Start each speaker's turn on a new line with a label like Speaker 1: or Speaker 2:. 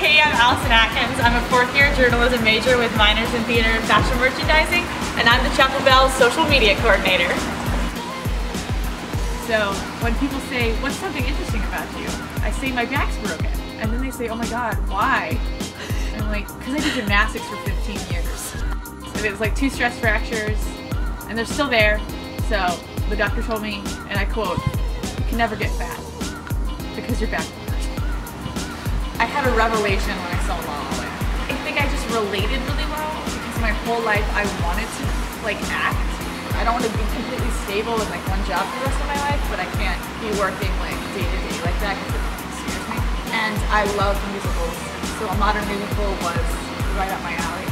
Speaker 1: Hey, I'm Allison Atkins. I'm a fourth year journalism major with minors in theater and fashion merchandising, and I'm the Chapel Bell social media coordinator. So when people say, what's something interesting about you? I say my back's broken. And then they say, oh my God, why? And I'm like, because I did gymnastics for 15 years. And it was like 2 stress fractures, and they're still there. So the doctor told me, and I quote, you can never get fat because your back hurts. I had a revelation when I saw La La Land. I think I just related really well because my whole life I wanted to act. I don't want to be completely stable in one job for the rest of my life, but I can't be working day to day like that because it scares me. And I love musicals, so a modern musical was right up my alley.